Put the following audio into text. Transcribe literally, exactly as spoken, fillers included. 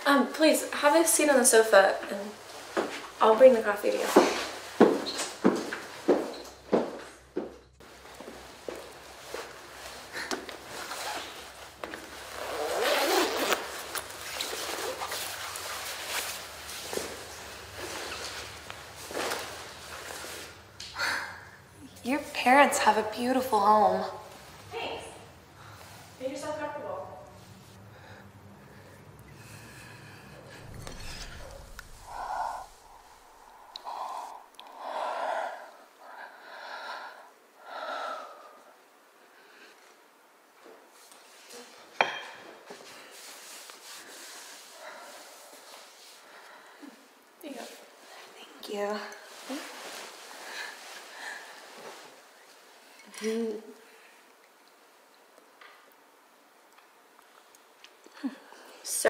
Um, please, have a seat on the sofa and I'll bring the coffee to you. Your parents have a beautiful home. Thanks. Make yourself comfortable. There you go. Thank you.